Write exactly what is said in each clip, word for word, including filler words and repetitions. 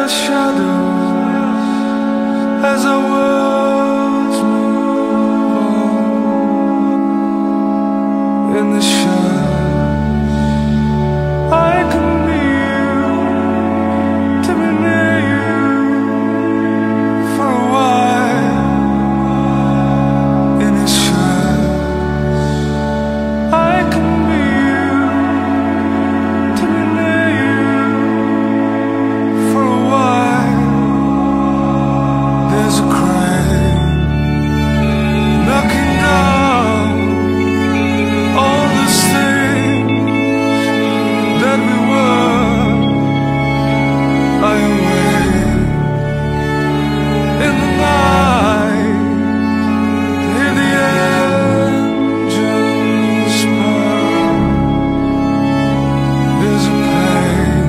shadows as our worlds move on. In the shadows I can be you, to be near you for a while. In the shadows I can be you, to be near you for a while. There's a crane knocking down all those things that we were. I awake in the night, hear the engines purr. There's a pain,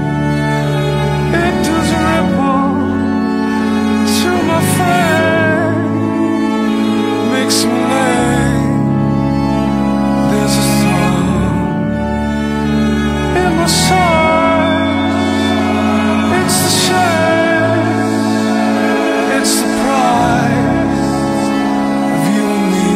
it does ripple through my frame, makes me lame. There's a thorn in my side, it's the shame, it's the price of you and me.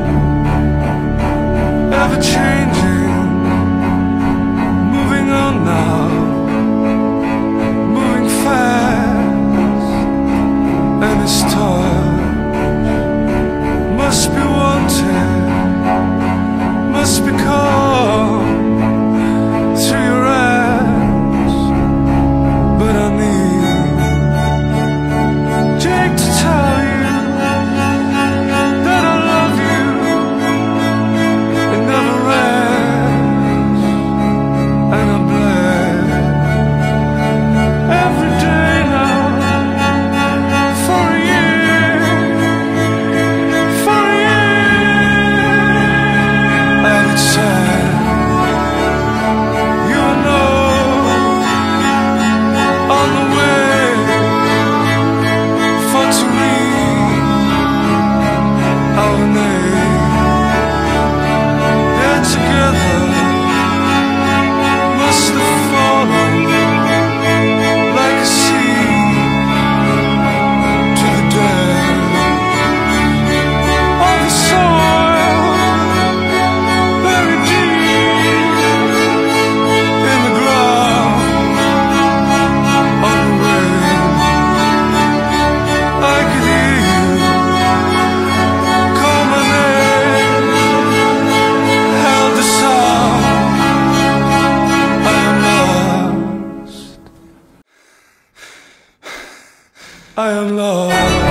Ever changing, moving on now, moving fast, and it's touch must be wanted, must be caught through your eyes. But I need Jake to tell you that I love you. It never ends, and I'm blessed every day now for a year, for a year. And it's sad, you know, on the way for to read our name. They're together, must have fallen like a seed to the dead of the soil, buried deep in the ground. On the wind, I could hear you call my name, held the sound. I am lost, I am lost.